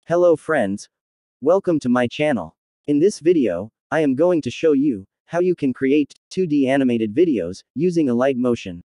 Hello friends, welcome to my channel. In this video, I am going to show you how you can create 2D animated videos using Alight Motion.